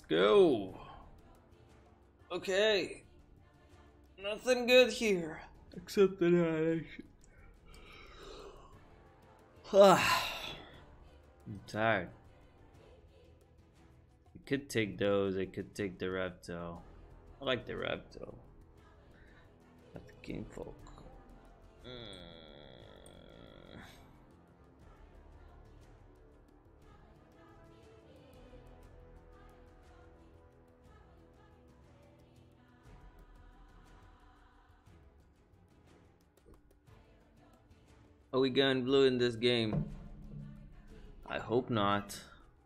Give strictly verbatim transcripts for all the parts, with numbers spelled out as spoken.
go. Okay. Nothing good here. Except the annihilation. I'm tired. I could take those, I could take the reptile. I like the reptile. Not the kingfolk. Mm. Are we going blue in this game? I hope not.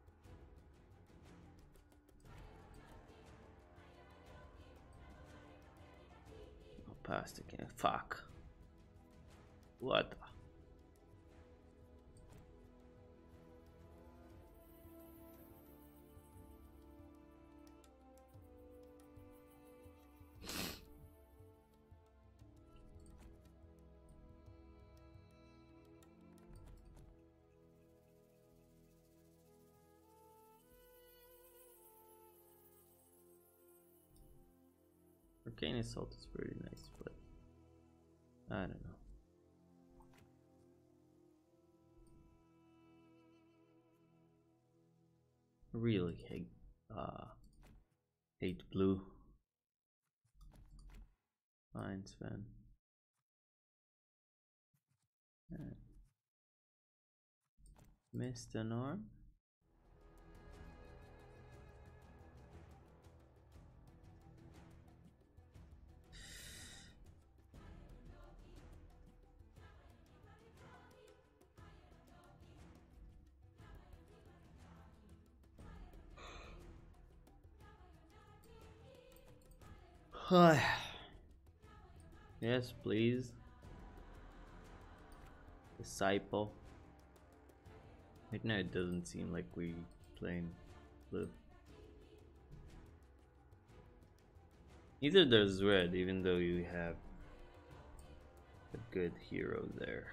I'll pass the game. Fuck. What? Arcane Assault is pretty nice, but I don't know. Really hate uh hate blue. Fine, Sven. Yeah. Missed an arm. Yes, please. Disciple. Right now it doesn't seem like we playing blue. Neither does red, even though you have a good hero there.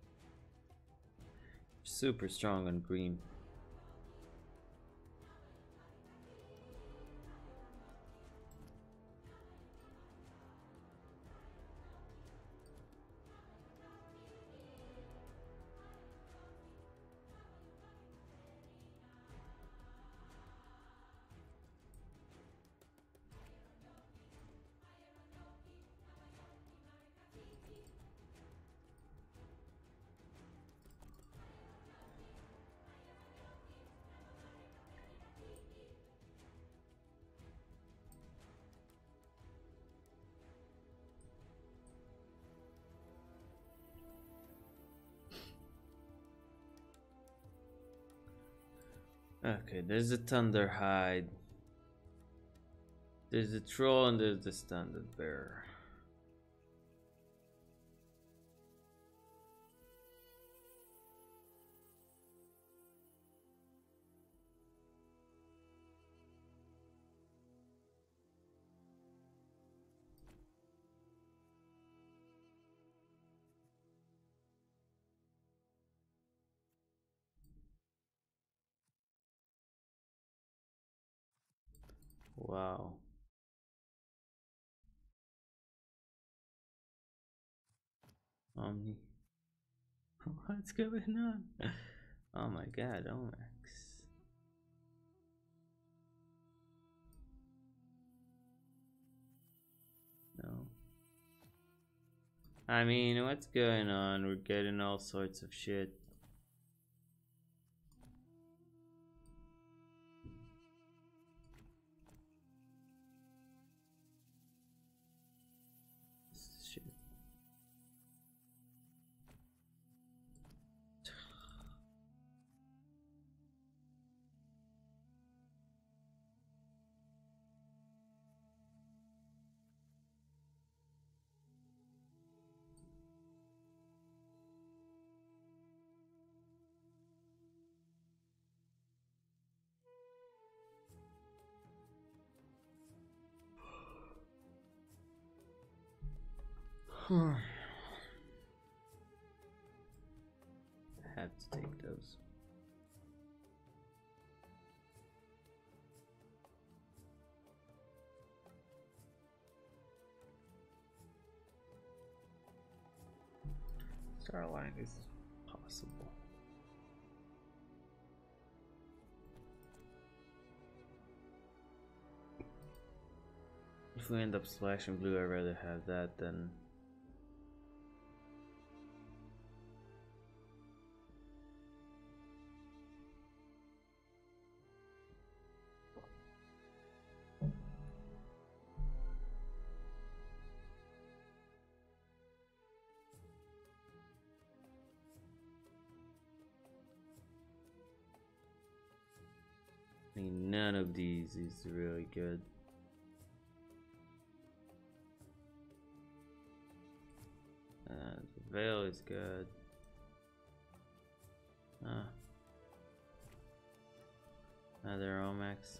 Super strong on green. Okay, there's a Thunderhide. There's a troll and there's the standard bearer. Wow. Omni. What's going on? Oh my god, Omax. No. I mean, what's going on? We're getting all sorts of shit. Shit. I have to take those. Starline is possible. If we end up splashing blue, I'd rather have that than I mean, none of these is really good. Uh, the Veil is good. Ah. Another Omax.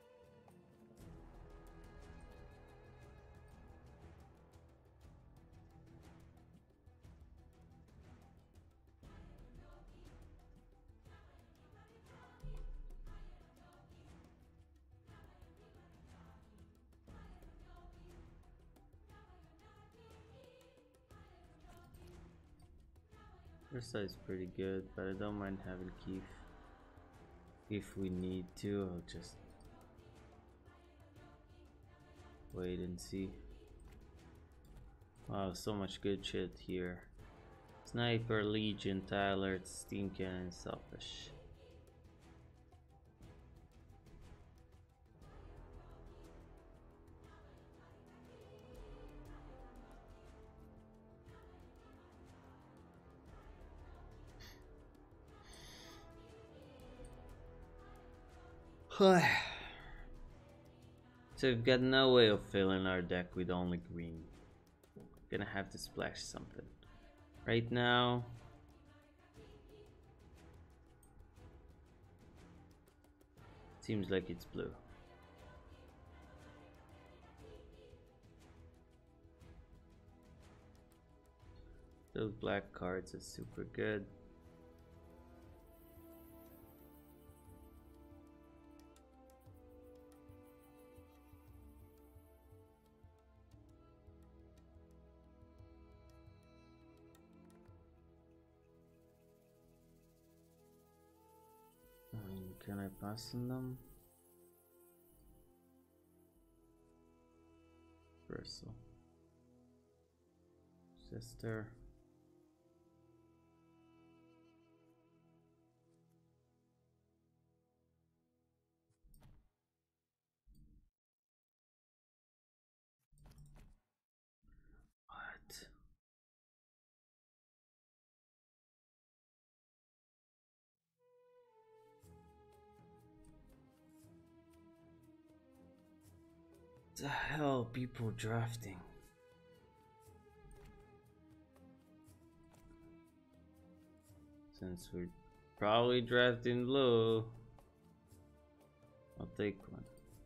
Ursa is pretty good, but I don't mind having Keith. If we need to, I'll just wait and see. Wow, so much good shit here. Sniper, Legion, Tyler, Steam Cannon, Selfish. So we've got no way of filling our deck with only green. Gonna have to splash something. Right now, seems like it's blue. Those black cards are super good. Can I pass on them? Bristle. Sister. What? The hell people drafting? Since we're probably drafting blue, I'll take one.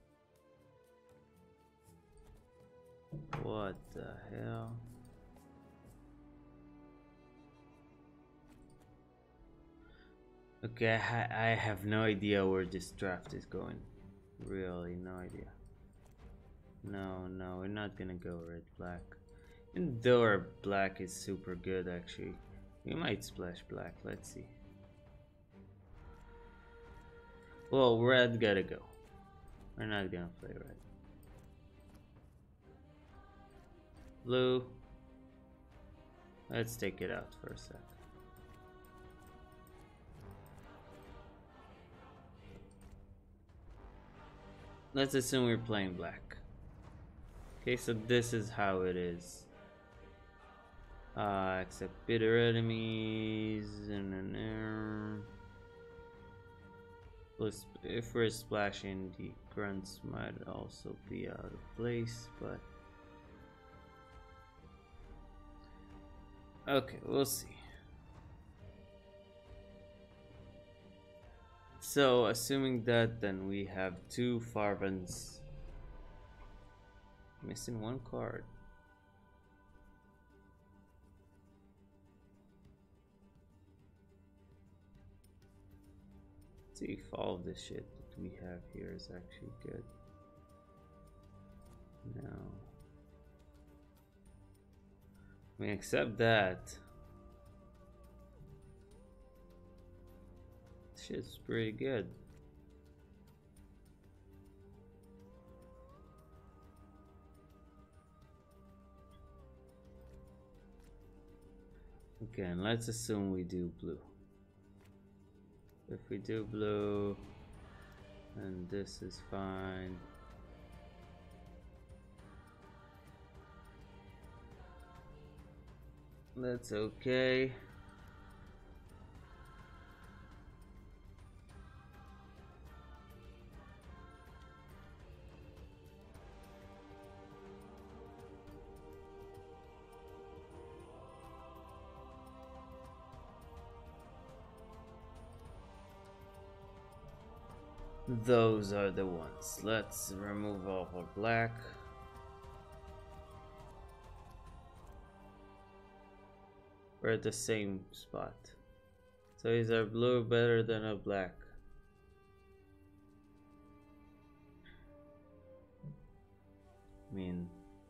What the hell? Okay, I, ha I have no idea where this draft is going. Really, no idea. No, no, we're not gonna go red black. Even though our black is super good, actually, we might splash black. Let's see. Well, red gotta go. We're not gonna play red. Blue. Let's take it out for a sec. Let's assume we're playing black. Okay, so this is how it is. Uh, accept bitter enemies, and then plus, if we're splashing, the grunts might also be out of place, but okay, we'll see. So, assuming that, then we have two Farvans. Missing one card. Let's see if all of this shit that we have here is actually good. No. I mean, except that. Shit's pretty good. Okay, and let's assume we do blue. If we do blue, then this is fine. That's okay. Those are the ones. Let's remove all our black. We're at the same spot. So is our blue better than a black? I mean,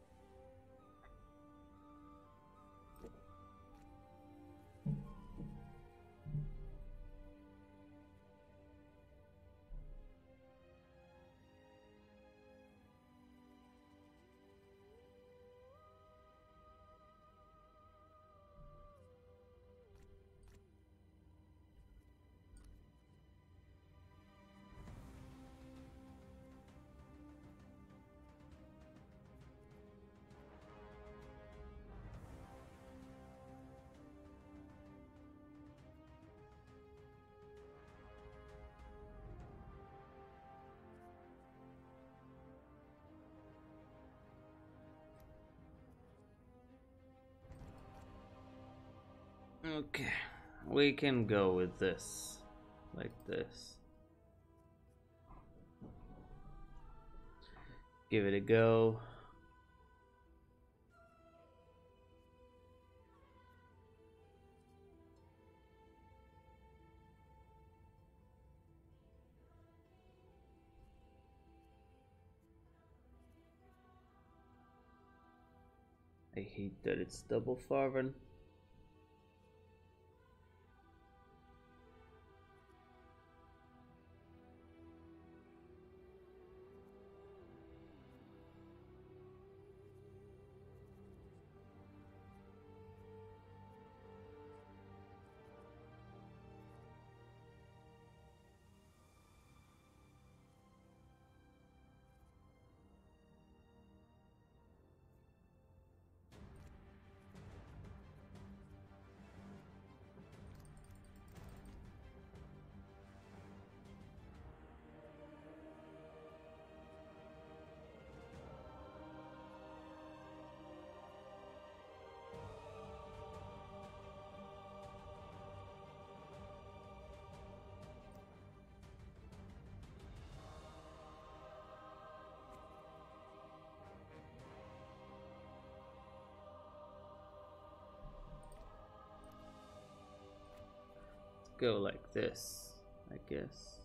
okay, we can go with this, like this. Give it a go. I hate that it's double Farven. Go like this, I guess.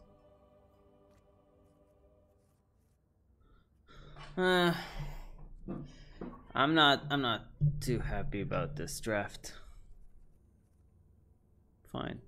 Uh, I'm not I'm not too happy about this draft. Fine.